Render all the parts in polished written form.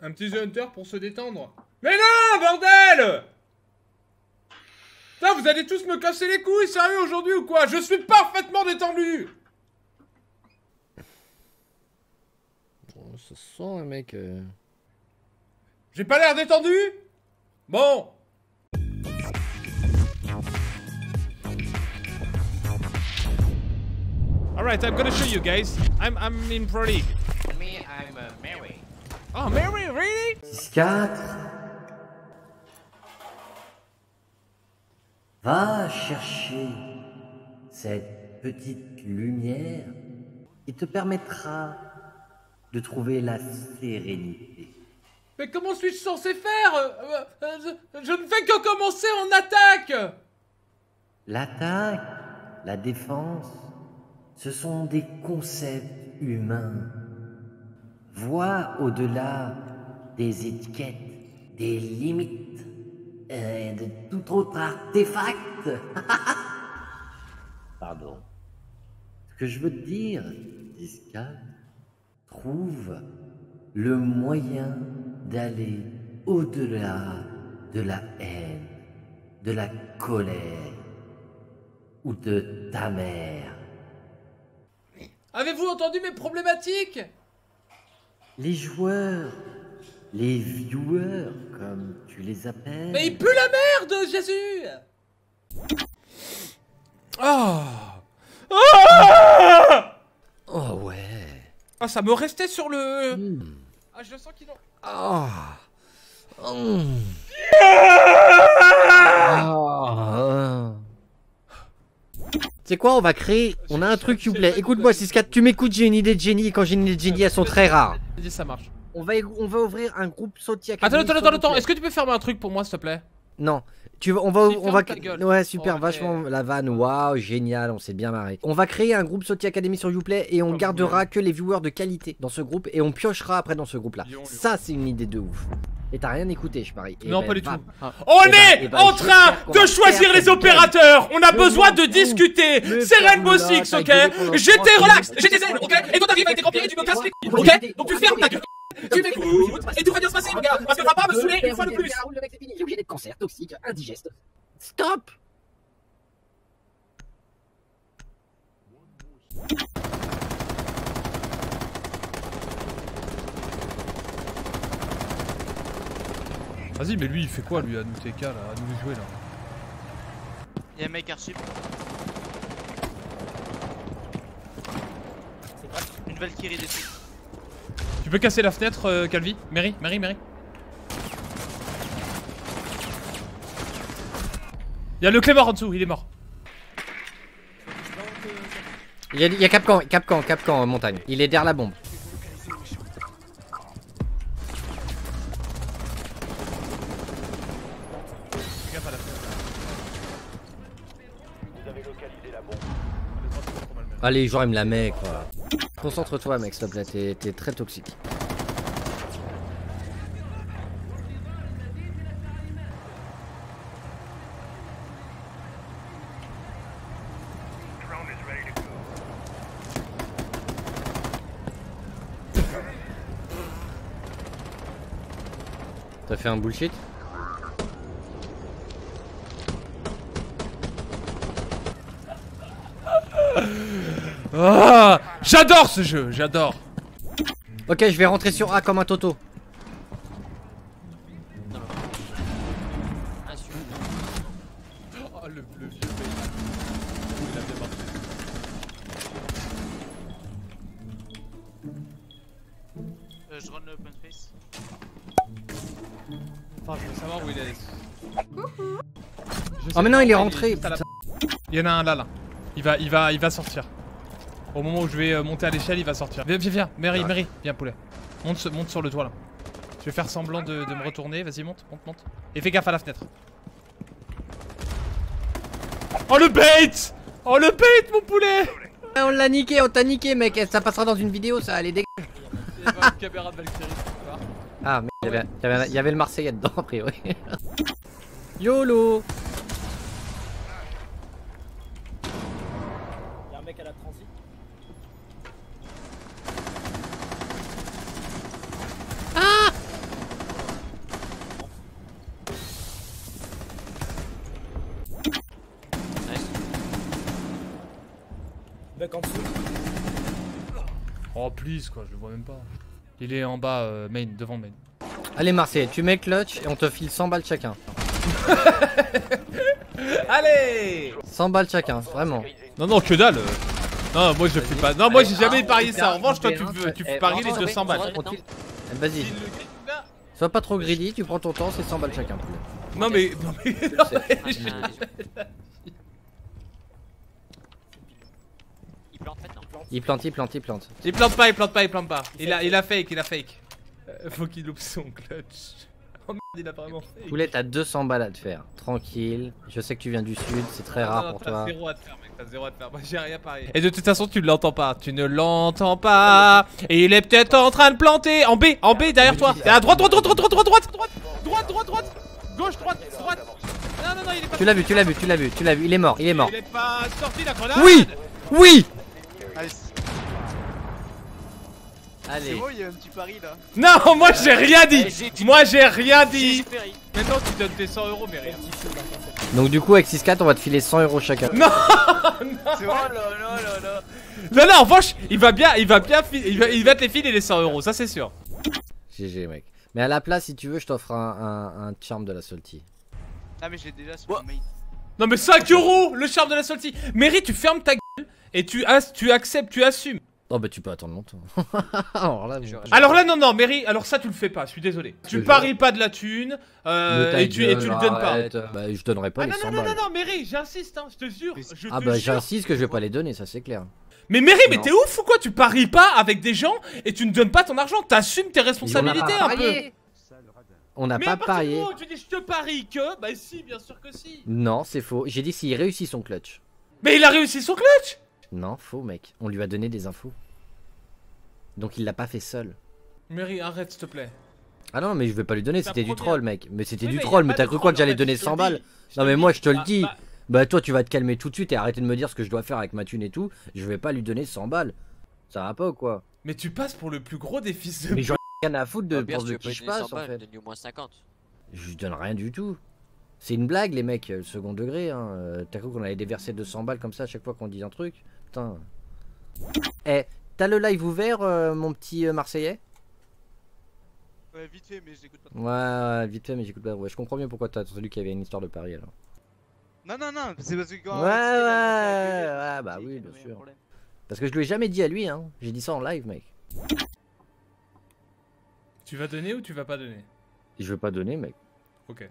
Un petit The Hunter pour se détendre. Mais non, bordel! Putain, vous allez tous me casser les couilles, sérieux, aujourd'hui ou quoi? Je suis parfaitement détendu! Oh, ça sent, un mec. J'ai pas l'air détendu? Bon. Alright, I'm gonna show you guys. I'm in Pro League. Me, I'm Mary. Oh, Mary, really? 6-4. Va chercher cette petite lumière qui te permettra de trouver la sérénité. Mais comment suis-je censé faire? Je ne fais que commencer en attaque! L'attaque, la défense, ce sont des concepts humains. Vois au-delà des étiquettes, des limites et de tout autre artefact. Pardon. Ce que je veux te dire, Discal, trouve le moyen d'aller au-delà de la haine, de la colère ou de ta mère. Avez-vous entendu mes problématiques? Les joueurs, les viewers, comme tu les appelles. Mais il pue la merde, Jésus! Oh! Ah! Oh ouais. Ah, ça me restait sur le... Ah, je sens qu'il en... Ah. C'est quoi, on va créer... On a un truc, s'il vous plaît. Écoute-moi, 6-4, tu m'écoutes, j'ai une idée de génie. Et quand j'ai une idée de génie, elles sont très rares. Vas-y, ça marche. On va ouvrir un groupe Sautier Academy. Attends. Est-ce que tu peux fermer un truc pour moi, s'il te plaît? Non. On ferme va... ta gueule. Ouais, super, Oh, ok. vachement la vanne. Waouh, génial, on s'est bien marré. On va créer un groupe Sautier Academy sur Uplay et on Comme gardera que les viewers de qualité dans ce groupe et on piochera après dans ce groupe-là. Lion. Ça, c'est une idée de ouf. Et t'as rien écouté, je parie. Non, pas du tout. va. On Eh ben, est eh ben, en train j'espère qu'on va de choisir faire les cette opérateurs. On a Je besoin m'en de fous. discuter. Le C'est Rainbow Fermoula, Six, ta ok? gueule pendant J'étais 30 relax, minutes. j'étais zen, ok? Et toi t'arrives avec tes campiers et tu me casses les couilles, ok? Donc tu fermes ta gueule. Tu fais et tout va bien se passer, mon gars. Parce que va pas me saouler une fois de plus. Le mec, c'est fini. Il est obligé d'être cancer, toxique, indigeste. Stop! Vas-y, mais lui, il fait quoi, lui, à nous TK, là, à nous jouer, là? Y'a un mec archip. Une Valkyrie dessus. Tu peux casser la fenêtre, Calvi? Mary. Y'a le Clémor en dessous, il est mort. Il y a Capcan, montagne. Il est derrière la bombe. Fais gaffe à la fenêtre. Allez, genre, il me la met, quoi. Concentre-toi, mec, s'il te plaît, t'es très toxique. T'as fait un bullshit? Ah, j'adore ce jeu, j'adore. Ok, je vais rentrer sur A comme un Toto. Oh, le vieux mec. Il a bien marché. Je run le open face. Enfin, je veux savoir où il est. Oh, mais non, il est rentré. juste à la- Putain. Il y en a un là. Il va sortir. Au moment où je vais monter à l'échelle, il va sortir. Viens, Mary, viens poulet. Monte sur le toit là. Je vais faire semblant de me retourner, vas-y monte. Et fais gaffe à la fenêtre. Oh le bait! Oh le bait mon poulet! On l'a niqué, on t'a niqué, mec. Ça passera dans une vidéo, ça. Allez, dégage. Il y avait une caméra de Valkyrie, tu vois. Ah, mais il y avait le Marseillais dedans, a priori. YOLO! Y'a un mec à la transit. en dessous. Oh, please, quoi, je le vois même pas. Il est en bas, main, devant main. Allez Marseille, tu mets clutch et on te file 100 balles chacun. Allez 100 balles chacun, vraiment. Non, non, que dalle. Non, moi je fais pas. Non, moi j'ai jamais parié ça. En revanche, toi tu paries les 200 balles. Vas-y, sois pas trop greedy, tu prends ton temps, c'est 100 balles chacun. Non, mais. Non, mais. Il plante. Il plante pas. Il a fake. Faut qu'il loupe son clutch. Oh merde, il a vraiment fake. Poulet, t'as 200 balles à te faire. Tranquille. Je sais que tu viens du sud, c'est très rare pour toi. T'as 0 à te faire, mec. T'as 0 à te faire. Moi, j'ai rien parié. Et de toute façon, tu ne l'entends pas. Tu ne l'entends pas. Et il est peut-être en train de planter. En B, derrière toi. À droite. Gauche, droite. Non, il est pas. Tu l'as vu. Il est mort. Il est pas sorti la grenade. Oui. Nice. Allez. C'est bon, il y a un petit pari là. Non, moi j'ai rien dit. J'ai Maintenant, tu donnes tes 100 euros, mais rien. Donc du coup avec 6-4 on va te filer 100 euros chacun. Non. C'est bon, là. Non, en revanche, il va te les filer les 100 euros, ça c'est sûr. GG mec. Mais à la place si tu veux je t'offre un charme de la salty. Ah, mais j'ai déjà sur le main. Non, mais 5 euros le charme de la salty. Mary, tu fermes ta gueule et tu acceptes, tu assumes. Oh bah tu peux attendre longtemps. Alors là, non, Mary, alors ça tu le fais pas, je suis désolé. Tu paries pas de la thune et tu le donnes pas. Bah je donnerai pas les 100 balles. Non, Mary, j'insiste, hein, je te jure. Ah bah j'insiste que je vais pas les donner, ça c'est clair. Mais Mary, mais t'es ouf ou quoi? Tu paries pas avec des gens et tu ne donnes pas ton argent, t'assumes tes responsabilités un peu. On n'a Mais pas à partir du parié. moment où tu dis je te parie que, bah si, bien sûr que si. Non c'est faux, j'ai dit s'il réussit son clutch. Mais il a réussi son clutch. Non faux mec, on lui a donné des infos. Donc il l'a pas fait seul. Mary, arrête s'il te plaît. Ah non mais je vais pas lui donner, c'était du troll mec. Mais c'était Oui, du mais troll, y a mais pas t'as de cru quoi que troll, j'allais en fait, donner je te 100 le balles? dis. Non mais moi je te le Bah, dis. Bah toi tu vas te calmer tout de suite et arrêter de me dire ce que je dois faire avec ma thune et tout. Je vais pas lui donner 100 balles. Ça va pas ou quoi? Mais tu passes pour le plus gros des fils de. Mais j'en ai rien à foutre de Bien pour sûr, de tu peux qui je donner 100 passe en balles, fait. donne-lui au moins 50. Je lui donne rien du tout. C'est une blague les mecs, le second degré hein. T'as cru qu'on allait déverser 200 balles comme ça à chaque fois qu'on dit un truc? Putain. Eh, t'as le live ouvert mon petit Marseillais? Ouais, vite fait, mais j'écoute pas. Ouais, vite fait mais j'écoute pas. Ouais, je comprends mieux pourquoi t'as entendu qu'il y avait une histoire de Paris alors. Non, c'est parce que quand. Ouais, bah oui, bien sûr. Parce que je lui ai jamais dit à lui hein. J'ai dit ça en live mec. Tu vas donner ou tu vas pas donner? Je veux pas donner mec. Ok.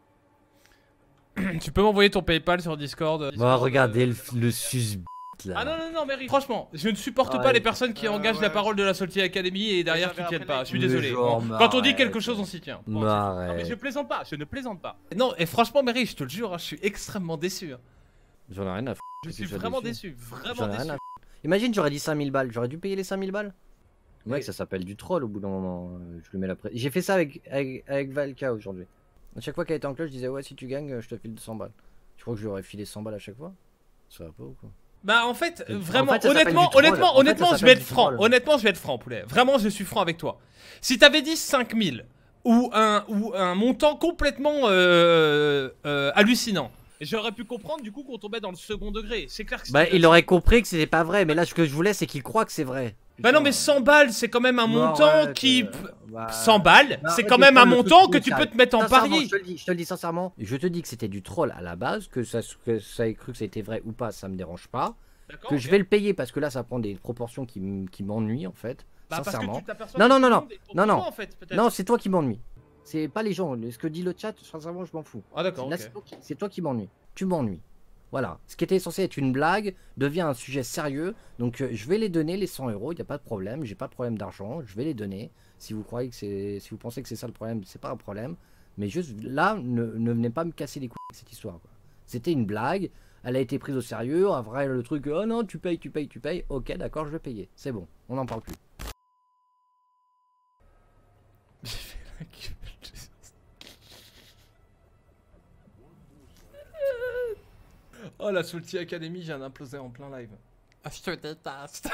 Tu peux m'envoyer ton PayPal sur Discord. Bah regardez le sus là. Ah non, Mary, franchement, je ne supporte pas les personnes qui engagent la parole de la Salty Academy et derrière qui tiennent pas. Je suis désolé. Quand on dit quelque chose, on s'y tient. Bon, non, mais je plaisante pas, je ne plaisante pas. Non, et franchement, Mary, je te le jure, hein, je suis extrêmement déçu. Hein. J'en ai rien à foutre. Je suis vraiment déçu, vraiment J'en ai déçu. rien à foutre. Imagine, j'aurais dit 5000 balles. J'aurais dû payer les 5000 balles. Mec, ça s'appelle du troll au bout d'un moment. Je lui mets la pression. J'ai fait ça avec Valka aujourd'hui. À chaque fois qu'elle était en clutch, je disais ouais, si tu gagnes, je te file 200 balles. Tu crois que je lui aurais filé 100 balles à chaque fois? Ça va pas ou quoi? Bah en fait, vraiment, ça s'appelle du troll. honnêtement, je vais être franc. troll. Honnêtement, je vais être franc, poulet. Vraiment, je suis franc avec toi. Si t'avais dit 5000 ou un montant complètement hallucinant, j'aurais pu comprendre du coup qu'on tombait dans le second degré. C'est clair que Bah, il aurait compris que c'était pas vrai. Mais là, ce que je voulais, c'est qu'il croit que c'est vrai. Bah non, mais 100 balles, c'est quand même un montant qui. Bah... 100 balles, bah, c'est arrête quand de même un prendre le montant truc que tu métal. peux te mettre en Sincèrement, pari. je te le dis sincèrement. Je te dis que c'était du troll à la base, que ça ait cru que c'était vrai ou pas, ça me dérange pas. Que je vais le payer parce que là, ça prend des proportions qui m'ennuient en fait. Bah, sincèrement. Non, Non, non, c'est toi qui m'ennuie. C'est pas les gens. Ce que dit le chat, sincèrement, je m'en fous. Ah d'accord. Là, Ok. c'est toi qui m'ennuie. Tu m'ennuies. Voilà. Ce qui était censé être une blague devient un sujet sérieux. Donc, je vais les donner les 100 euros. Il n'y a pas de problème. J'ai pas de problème d'argent. Je vais les donner. Si vous croyez que si vous pensez que c'est ça le problème, c'est pas un problème. Mais juste là, ne venez pas me casser les couilles avec cette histoire. C'était une blague. Elle a été prise au sérieux. En vrai, le truc, oh non, tu payes. Ok, d'accord, je vais payer. C'est bon. On n'en parle plus. Oh la Salty Academy, j'ai un implosé en plein live. Ah, je te déteste.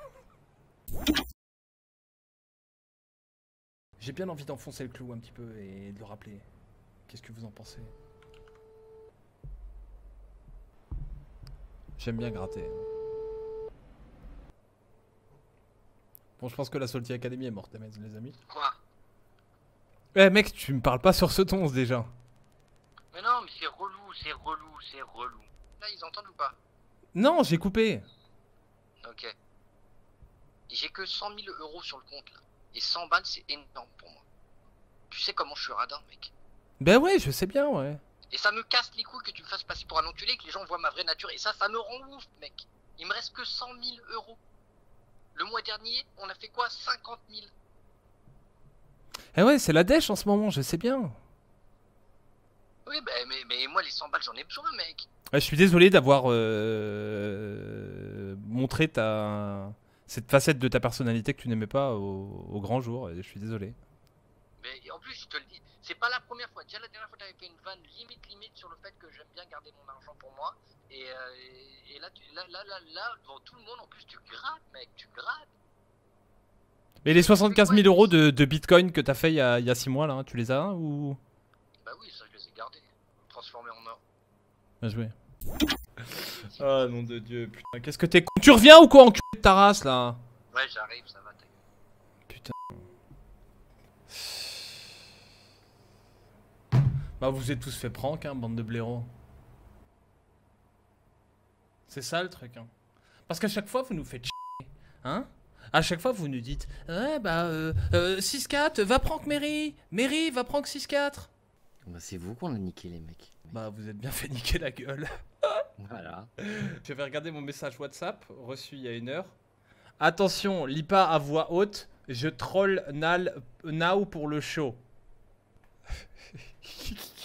J'ai bien envie d'enfoncer le clou un petit peu et de le rappeler. Qu'est-ce que vous en pensez? J'aime bien gratter. Bon, je pense que la Salty Academy est morte, les amis. Quoi? Eh mec, tu me parles pas sur ce ton déjà. Mais non, mais c'est relou, c'est relou, c'est relou. Là, ils entendent ou pas? Non, j'ai coupé. Ok. J'ai que 100 000 euros sur le compte là. Et 100 balles, c'est énorme pour moi. Tu sais comment je suis radin, mec. Ben ouais, je sais bien, ouais. Et ça me casse les couilles que tu me fasses passer pour un enculé et que les gens voient ma vraie nature. Et ça me rend ouf, mec. Il me reste que 100 000 euros. Le mois dernier, on a fait quoi? 50 000. Eh ouais, c'est la dèche en ce moment, je sais bien. Oui, bah, mais moi, les 100 balles, j'en ai besoin, mec. Ouais, je suis désolé d'avoir montré cette facette de ta personnalité que tu n'aimais pas au grand jour. Et je suis désolé. Mais en plus, je te le dis, c'est pas la première fois. Déjà, la dernière fois, t'avais fait une vanne limite sur le fait que j'aime bien garder mon argent pour moi. Et là, devant tout le monde, en plus, tu grattes, mec, tu grattes. Mais les 75 000 euros de bitcoin que t'as fait il y a 6 mois, là, tu les as ou? Bah oui, ça, je les ai gardés. Transformés en or. Bien joué. Ah, nom de Dieu, putain, qu'est-ce que t'es con. Tu reviens ou quoi, enculé de ta race, là? Ouais, j'arrive, ça va, t'inquiète. Putain. Bah, vous êtes tous fait prank, hein, bande de blaireaux. C'est ça le truc, hein. Parce qu'à chaque fois, vous nous faites chier, hein. À chaque fois, vous nous dites, ouais, bah, 6-4, va prank Mary. Mary, va prank 6-4. Bah, c'est vous qu'on a niqué, les mecs. Bah, vous êtes bien fait niquer la gueule. Voilà. Je vais regarder mon message WhatsApp, reçu il y a 1 heure. Attention, lis pas à voix haute, je troll now pour le show.